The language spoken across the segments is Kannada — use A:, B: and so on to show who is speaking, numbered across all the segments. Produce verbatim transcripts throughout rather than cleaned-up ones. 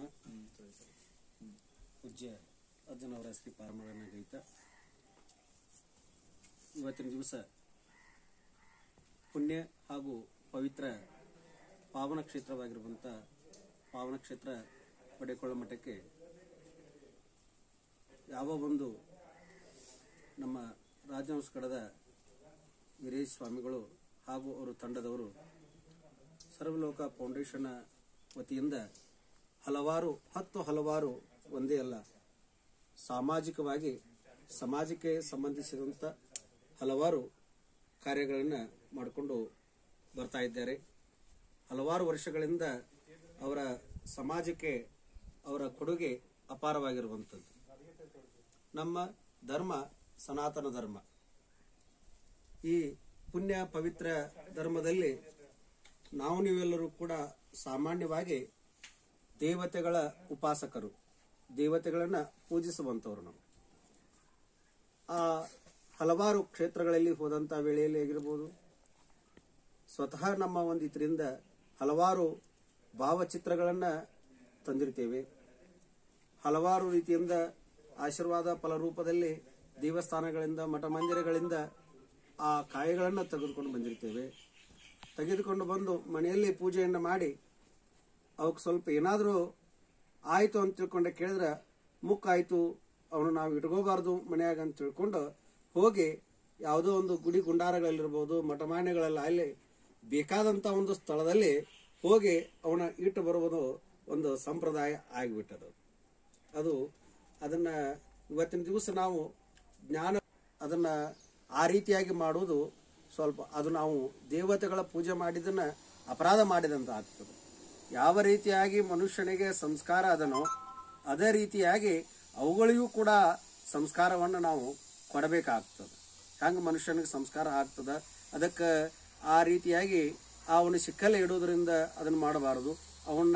A: ಪೂಜ್ಯ ಅಜ್ಜನವರ ಶ್ರೀ ಪಾರಮರಣ ಗೈತ ಇವತ್ತಿನ ದಿವಸ ಪುಣ್ಯ ಹಾಗೂ ಪವಿತ್ರ ಪಾವನ ಕ್ಷೇತ್ರವಾಗಿರುವಂಥ ಪಾವನ ಕ್ಷೇತ್ರ ಪಡೆಕೊಳ್ಳ ಮಠಕ್ಕೆ ಯಾವ ಒಂದು ನಮ್ಮ ರಾಜಹಂಸ ಕಡದ ವೀರೇಶ್ ಸ್ವಾಮಿಗಳು ಹಾಗೂ ಅವರ ತಂಡದವರು ಸರ್ವಲೋಕ ಫೌಂಡೇಶನ್ ವತಿಯಿಂದ ಹಲವಾರು ಹತ್ತು ಹಲವಾರು ಒಂದೇ ಅಲ್ಲ ಸಾಮಾಜಿಕವಾಗಿ ಸಮಾಜಕ್ಕೆ ಸಂಬಂಧಿಸಿದಂಥ ಹಲವಾರು ಕಾರ್ಯಗಳನ್ನು ಮಾಡಿಕೊಂಡು ಬರ್ತಾ ಇದ್ದಾರೆ. ಹಲವಾರು ವರ್ಷಗಳಿಂದ ಅವರ ಸಮಾಜಕ್ಕೆ ಅವರ ಕೊಡುಗೆ ಅಪಾರವಾಗಿರುವಂಥದ್ದು. ನಮ್ಮ ಧರ್ಮ ಸನಾತನ ಧರ್ಮ. ಈ ಪುಣ್ಯ ಪವಿತ್ರ ಧರ್ಮದಲ್ಲಿ ನಾವು ನೀವೆಲ್ಲರೂ ಕೂಡ ಸಾಮಾನ್ಯವಾಗಿ ದೇವತೆಗಳ ಉಪಾಸಕರು, ದೇವತೆಗಳನ್ನ ಪೂಜಿಸುವಂಥವ್ರು. ನಾವು ಆ ಹಲವಾರು ಕ್ಷೇತ್ರಗಳಲ್ಲಿ ಹೋದಂಥ ವೇಳೆಯಲ್ಲಿ ಆಗಿರ್ಬೋದು, ಸ್ವತಃ ನಮ್ಮ ಒಂದು ಇದರಿಂದ ಹಲವಾರು ಭಾವಚಿತ್ರಗಳನ್ನು ತಂದಿರ್ತೇವೆ. ಹಲವಾರು ರೀತಿಯಿಂದ ಆಶೀರ್ವಾದ ಫಲರೂಪದಲ್ಲಿ ದೇವಸ್ಥಾನಗಳಿಂದ ಮಠ ಮಂದಿರಗಳಿಂದ ಆ ಕಾಯಿಗಳನ್ನು ತೆಗೆದುಕೊಂಡು ಬಂದಿರ್ತೇವೆ. ತೆಗೆದುಕೊಂಡು ಬಂದು ಮನೆಯಲ್ಲಿ ಪೂಜೆಯನ್ನು ಮಾಡಿ ಅವಕ್ಕೆ ಸ್ವಲ್ಪ ಏನಾದರೂ ಆಯಿತು ಅಂತ ತಿಳ್ಕೊಂಡೆ ಕೇಳಿದ್ರೆ ಮುಕ್ಕಾಯಿತು ಅವನು ನಾವು ಇಟ್ಕೋಬಾರ್ದು ಮನೆಯಾಗ ಅಂತ ತಿಳ್ಕೊಂಡು ಹೋಗಿ ಯಾವುದೋ ಒಂದು ಗುಡಿ ಗುಂಡಾರಗಳಲ್ಲಿರ್ಬೋದು, ಮಠಮಾನ್ಯಗಳೆಲ್ಲ ಅಲ್ಲಿ ಬೇಕಾದಂಥ ಒಂದು ಸ್ಥಳದಲ್ಲಿ ಹೋಗಿ ಅವನ ಇಟ್ಟು ಬರುವುದು ಒಂದು ಸಂಪ್ರದಾಯ ಆಗಿಬಿಟ್ಟದು. ಅದು ಅದನ್ನು ಇವತ್ತಿನ ದಿವಸ ನಾವು ಜ್ಞಾನ ಅದನ್ನು ಆ ರೀತಿಯಾಗಿ ಮಾಡುವುದು ಸ್ವಲ್ಪ ಅದು ನಾವು ದೇವತೆಗಳ ಪೂಜೆ ಮಾಡಿದ್ದನ್ನು ಅಪರಾಧ ಮಾಡಿದಂತ ಆಗ್ತದೆ. ಯಾವ ರೀತಿಯಾಗಿ ಮನುಷ್ಯನಿಗೆ ಸಂಸ್ಕಾರ ಅದನೋ ಅದೇ ರೀತಿಯಾಗಿ ಅವುಗಳಿಗೂ ಕೂಡ ಸಂಸ್ಕಾರವನ್ನು ನಾವು ಕೊಡಬೇಕಾಗ್ತದೆ. ಹಂಗೆ ಮನುಷ್ಯನಿಗೆ ಸಂಸ್ಕಾರ ಆಗ್ತದೆ. ಅದಕ್ಕೆ ಆ ರೀತಿಯಾಗಿ ಅವನು ಸಿಕ್ಕಲ್ಲೇ ಇಡೋದ್ರಿಂದ ಅದನ್ನು ಮಾಡಬಾರದು. ಅವನ್ನ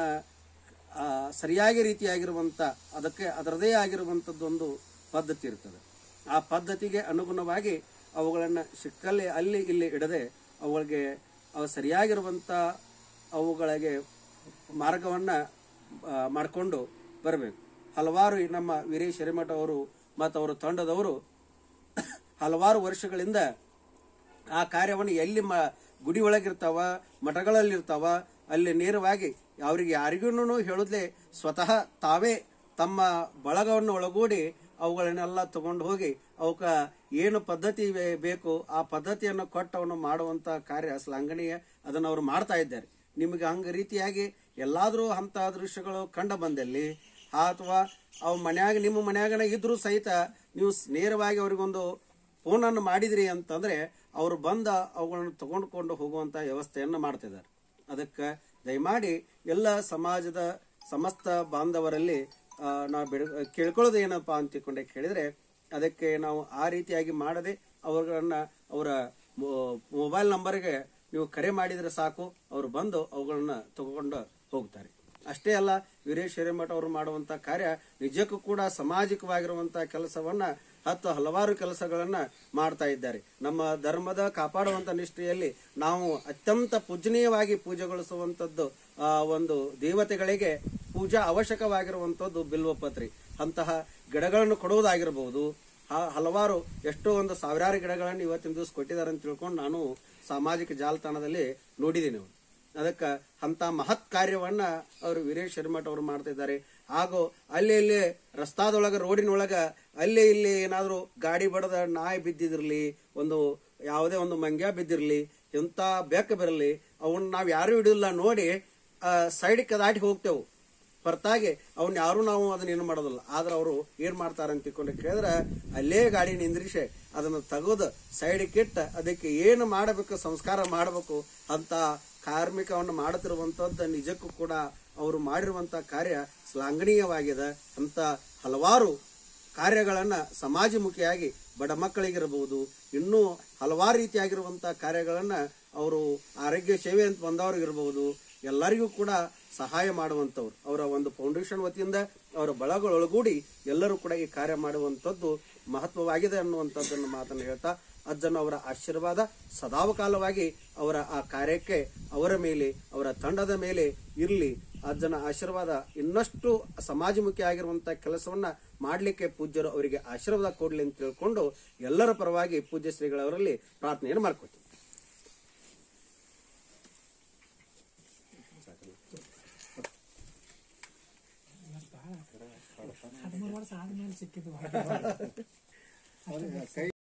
A: ಸರಿಯಾಗಿ ರೀತಿಯಾಗಿರುವಂಥ ಅದಕ್ಕೆ ಅದರದೇ ಆಗಿರುವಂಥದ್ದೊಂದು ಪದ್ಧತಿ ಇರ್ತದೆ. ಆ ಪದ್ಧತಿಗೆ ಅನುಗುಣವಾಗಿ ಅವುಗಳನ್ನು ಸಿಕ್ಕಲ್ಲೇ ಅಲ್ಲಿ ಇಲ್ಲಿ ಇಡದೆ ಅವುಗಳಿಗೆ ಅವು ಸರಿಯಾಗಿರುವಂಥ ಅವುಗಳಿಗೆ ಮಾರ್ಗವನ್ನು ಮಾಡಿಕೊಂಡು ಬರಬೇಕು. ಹಲವಾರು ನಮ್ಮ ವೀರೇಶ್ ಹಿರೇಮಠ ಅವರು ಮತ್ತು ಅವರ ತಂಡದವರು ಹಲವಾರು ವರ್ಷಗಳಿಂದ ಆ ಕಾರ್ಯವನ್ನು ಎಲ್ಲಿ ಮ ಗುಡಿ ಒಳಗಿರ್ತಾವ, ಮಠಗಳಲ್ಲಿರ್ತಾವ, ಅಲ್ಲಿ ನೇರವಾಗಿ ಅವರಿಗೆ ಯಾರಿಗೂ ಹೇಳೋದ್ಲೆ ಸ್ವತಃ ತಾವೇ ತಮ್ಮ ಬಳಗವನ್ನು ಒಳಗೂಡಿ ಅವುಗಳನ್ನೆಲ್ಲ ತಗೊಂಡು ಹೋಗಿ ಅವಕ್ಕ ಏನು ಪದ್ಧತಿ ಬೇಕು ಆ ಪದ್ಧತಿಯನ್ನು ಕೊಟ್ಟವನ್ನು ಮಾಡುವಂಥ ಕಾರ್ಯ ಶ್ಲಾಘನೀಯ. ಅದನ್ನು ಅವರು ಮಾಡ್ತಾ ಇದ್ದಾರೆ. ನಿಮಗೆ ಹಂಗ ರೀತಿಯಾಗಿ ಎಲ್ಲಾದರೂ ಅಂಥ ದೃಶ್ಯಗಳು ಕಂಡು ಬಂದಲ್ಲಿ ಅಥವಾ ಅವು ಮನ್ಯಾಗ ನಿಮ್ಮ ಮನ್ಯಾಗನ ಇದ್ರೂ ಸಹಿತ ನೀವು ನೇರವಾಗಿ ಅವ್ರಿಗೊಂದು ಫೋನನ್ನು ಮಾಡಿದ್ರಿ ಅಂತಂದ್ರೆ ಅವರು ಬಂದ ಅವುಗಳನ್ನು ತಗೊಂಡ್ಕೊಂಡು ಹೋಗುವಂಥ ವ್ಯವಸ್ಥೆಯನ್ನು ಮಾಡ್ತಿದ್ದಾರೆ. ಅದಕ್ಕೆ ದಯಮಾಡಿ ಎಲ್ಲ ಸಮಾಜದ ಸಮಸ್ತ ಬಾಂಧವರಲ್ಲಿ ನಾವು ಬಿಡ ಕೇಳ್ಕೊಳ್ಳೋದು ಏನಪ್ಪಾ ಅಂತ ತಿಳ್ಕೊಂಡೆ ಕೇಳಿದ್ರೆ ಅದಕ್ಕೆ ನಾವು ಆ ರೀತಿಯಾಗಿ ಮಾಡದೆ ಅವರುಗಳನ್ನ ಅವರ ಮೊಬೈಲ್ ನಂಬರ್ಗೆ ನೀವು ಕರೆ ಮಾಡಿದರೆ ಸಾಕು, ಅವರು ಬಂದು ಅವುಗಳನ್ನ ತಗೊಂಡು ಹೋಗ್ತಾರೆ. ಅಷ್ಟೇ ಅಲ್ಲ, ವೀರೇಶ್ ಹಿರೇಮಠ ಅವರು ಮಾಡುವಂತ ಕಾರ್ಯ ನಿಜಕ್ಕೂ ಕೂಡ ಸಾಮಾಜಿಕವಾಗಿರುವಂತ ಕೆಲಸವನ್ನ ಹತ್ತು ಹಲವಾರು ಕೆಲಸಗಳನ್ನ ಮಾಡ್ತಾ ಇದ್ದಾರೆ. ನಮ್ಮ ಧರ್ಮದ ಕಾಪಾಡುವಂತ ನಿಷ್ಠೆಯಲ್ಲಿ ನಾವು ಅತ್ಯಂತ ಪೂಜನೀಯವಾಗಿ ಪೂಜೆಗೊಳಿಸುವಂತದ್ದು ಆ ಒಂದು ದೇವತೆಗಳಿಗೆ ಪೂಜಾ ಅವಶ್ಯಕವಾಗಿರುವಂತದ್ದು ಬಿಲ್ವಪತ್ರಿ. ಅಂತಹ ಗಿಡಗಳನ್ನು ಕೊಡುವುದಾಗಿರಬಹುದು. ಹಲವಾರು ಎಷ್ಟೋ ಒಂದು ಸಾವಿರಾರು ಗಿಡಗಳನ್ನು ಇವತ್ತಿನ ದಿವಸ ಕೊಟ್ಟಿದ್ದಾರೆ ಅಂತ ತಿಳ್ಕೊಂಡು ನಾನು ಸಾಮಾಜಿಕ ಜಾಲತಾಣದಲ್ಲಿ ನೋಡಿದ್ದೀನಿ. ಅದಕ್ಕೆ ಅಂತ ಮಹತ್ ಕಾರ್ಯವನ್ನ ಅವರು ವೀರೇಶ್ ಹಿರೇಮಠ ಅವರು ಮಾಡ್ತಾ ಇದ್ದಾರೆ. ಹಾಗೂ ಅಲ್ಲಿ ಇಲ್ಲಿ ರಸ್ತಾದೊಳಗ ರೋಡಿನೊಳಗ ಅಲ್ಲಿ ಇಲ್ಲಿ ಏನಾದ್ರು ಗಾಡಿ ಬಡದ ನಾಯಿ ಬಿದ್ದಿದಿರ್ಲಿ, ಒಂದು ಯಾವುದೇ ಒಂದು ಮಂಗ್ಯ ಬಿದ್ದಿರ್ಲಿ, ಎಂತ ಬೆಕ್ಕ ಬರಲಿ, ಅವನ್ನ ನಾವ್ ಯಾರು ಹಿಡಿಲ್ಲ ನೋಡಿ ಸೈಡ್ಗೆ ದಾಟಿ ಹೋಗ್ತೇವೆ ಹೊರತಾಗಿ ಅವನ್ ಯಾರು ನಾವು ಅದನ್ನ ಏನು ಮಾಡೋದಿಲ್ಲ. ಆದ್ರೆ ಅವರು ಏನ್ ಮಾಡ್ತಾರ ಅಂತ ತಿಳ್ಕೊಂಡು ಕೇಳಿದ್ರೆ ಅಲ್ಲೇ ಗಾಡಿ ನಿಂದ್ರಿಸಿ ಅದನ್ನ ತೆಗೆದು ಸೈಡ್ಗೆ ಇಟ್ಟ ಅದಕ್ಕೆ ಏನು ಮಾಡಬೇಕು ಸಂಸ್ಕಾರ ಮಾಡಬೇಕು ಅಂತ ಕಾರ್ಮಿಕವನ್ನು ಮಾಡುತ್ತಿರುವಂತದ್ದು ನಿಜಕ್ಕೂ ಕೂಡ ಅವರು ಮಾಡಿರುವಂತ ಕಾರ್ಯ ಶ್ಲಾಘನೀಯವಾಗಿದೆ. ಅಂತ ಹಲವಾರು ಕಾರ್ಯಗಳನ್ನ ಸಮಾಜಮುಖಿಯಾಗಿ ಬಡ ಮಕ್ಕಳಿಗಿರಬಹುದು, ಇನ್ನೂ ಹಲವಾರು ರೀತಿಯಾಗಿರುವಂತ ಕಾರ್ಯಗಳನ್ನ ಅವರು ಆರೋಗ್ಯ ಸೇವೆ ಅಂತ ಬಂದವರಿಗಿರಬಹುದು, ಎಲ್ಲರಿಗೂ ಕೂಡ ಸಹಾಯ ಮಾಡುವಂತವ್ರು ಅವರ ಒಂದು ಫೌಂಡೇಶನ್ ವತಿಯಿಂದ ಅವರ ಬಳಗಳೊಳಗೂಡಿ ಎಲ್ಲರೂ ಕೂಡ ಈ ಕಾರ್ಯ ಮಾಡುವಂಥದ್ದು ಮಹತ್ವವಾಗಿದೆ ಅನ್ನುವಂಥದ್ದನ್ನು ಮಾತನ್ನು ಹೇಳ್ತಾ ಅಜ್ಜನ ಅವರ ಆಶೀರ್ವಾದ ಸದಾವಕಾಲವಾಗಿ ಅವರ ಆ ಕಾರ್ಯಕ್ಕೆ ಅವರ ಮೇಲೆ ಅವರ ತಂಡದ ಮೇಲೆ ಇರಲಿ ಅಜ್ಜನ ಆಶೀರ್ವಾದ ಇನ್ನಷ್ಟು ಸಮಾಜಮುಖಿ ಆಗಿರುವಂತ ಕೆಲಸವನ್ನ ಮಾಡಲಿಕ್ಕೆ ಪೂಜ್ಯರು ಅವರಿಗೆ ಆಶೀರ್ವಾದ ಕೊಡ್ಲಿ ಅಂತ ತಿಳ್ಕೊಂಡು ಎಲ್ಲರ ಪರವಾಗಿ ಪೂಜ್ಯ ಶ್ರೀಗಳವರಲ್ಲಿ ಪ್ರಾರ್ಥನೆಯನ್ನು ಮಾಡ್ಕೊತೀವಿ.
B: ಹದಿಮೂರು ವರ್ಷ ಆದ್ಮೇಲೆ ಸಿಕ್ಕಿದ್ದು